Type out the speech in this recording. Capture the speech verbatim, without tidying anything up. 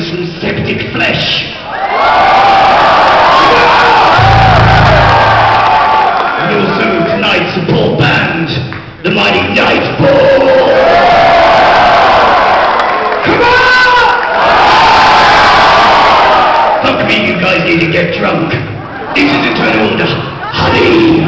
some septic flesh. And also tonight's support band, the Mighty Nightfall. Come on! Fuck me, you guys need to get drunk. This is Eternal Order. Honey!